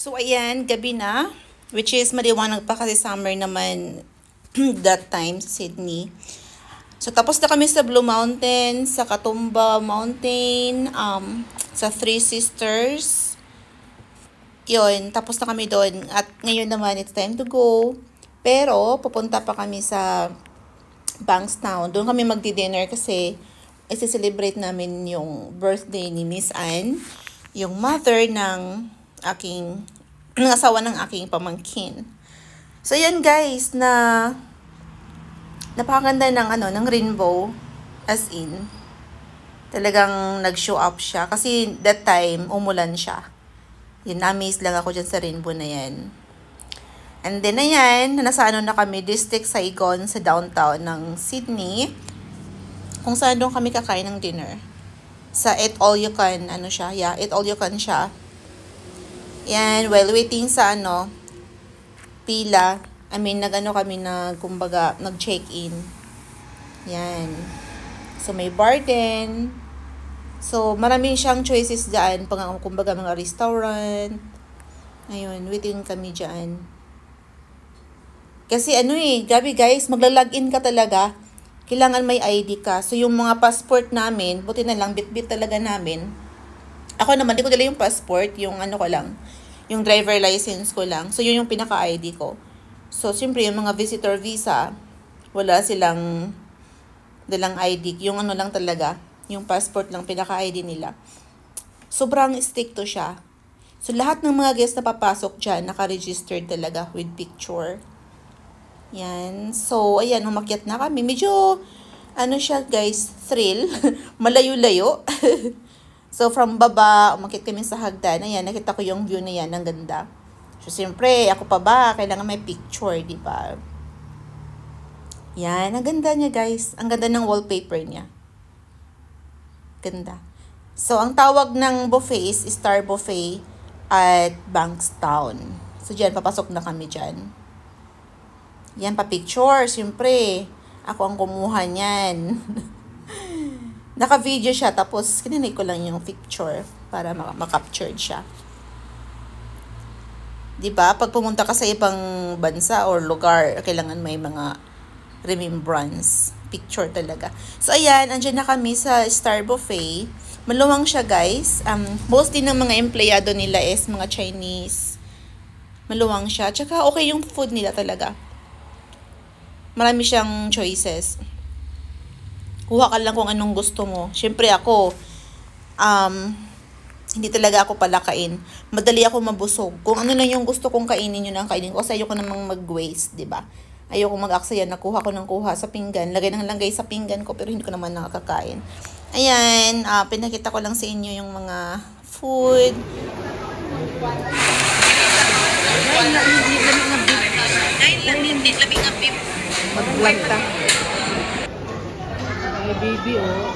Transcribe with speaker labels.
Speaker 1: So, ayan, gabi na. Which is, maliwanag pa kasi summer naman that time sa Sydney. So, tapos na kami sa Blue Mountain, sa Katoomba Mountain, sa Three Sisters. Yun, tapos na kami doon. At ngayon naman, it's time to go. Pero, pupunta pa kami sa Bankstown. Doon kami magdi-dinner kasi isi-celebrate namin yung birthday ni Miss Anne, yung mother ng asawa ng aking pamangkin. So, yan guys, napakaganda ng rainbow. As in, talagang nag-show up siya. Kasi that time, umulan siya. Yun, na-amaze lang ako dyan sa rainbow na yan. And then, ayan, nasa na kami, District Saigon, sa downtown ng Sydney. Kung saan doon kami kakain ng dinner. Sa Eat All You Can, Eat All You Can siya. Yan, while waiting sa pila, nag-check-in. Yan. So, may bar din. So, maraming siyang choices dyan, kumbaga mga restaurant. Ayun, waiting kami dyan. Kasi gabi guys, magla-login ka talaga. Kailangan may ID ka. So, yung mga passport namin, buti na lang, bit-bit talaga namin. Ako naman, di ko dala yung passport, yung yung driver license ko lang. So, yun yung pinaka-ID ko. So, siyempre, yung mga visitor visa, wala silang dalang ID. Yung lang talaga, yung passport lang, pinaka-ID nila. Sobrang stricto siya. So, lahat ng mga guests na papasok dyan, naka-registered talaga with picture. Yan. So, ayan, umakyat na kami. Medyo, siya guys, thrill. Malayo-layo. So, from baba, umakyat kami sa hagdan. Ayan, nakita ko yung view na yan. Ang ganda. So, siyempre, ako pa ba? Kailangan may picture, di ba? Yan, ang ganda niya guys. Ang ganda ng wallpaper niya. Ganda. So, ang tawag ng buffet is Star Buffet at Bankstown. So, dyan, papasok na kami dyan. Yan, pa-picture. Siyempre, ako ang kumuha niyan. Naka-video siya, tapos kininay ko lang yung picture para makaptured siya. Diba? Pag pumunta ka sa ibang bansa or lugar, kailangan may mga remembrance. Picture talaga. So, ayan, andyan na kami sa Star Buffet. Maluwang siya, guys. Mostly ng mga empleyado nila is mga Chinese. Maluwang siya. Tsaka, okay yung food nila talaga. Marami siyang choices. Kuha ka lang kung anong gusto mo. Siyempre ako, hindi talaga ako palakain. Madali ako mabusog. Kung ano lang yung gusto kong kainin, yun ang kainin ko. Kasi ayoko namang mag-waste, diba? Ayoko mag-aksaya na kuha ko ng kuha sa pinggan. Lagay ng lagay sa pinggan ko, pero hindi ko naman nakakakain. Ayan, pinakita ko lang sa inyo yung mga food. Lamig ng beef. Maglanta.
Speaker 2: Ay, baby, oh.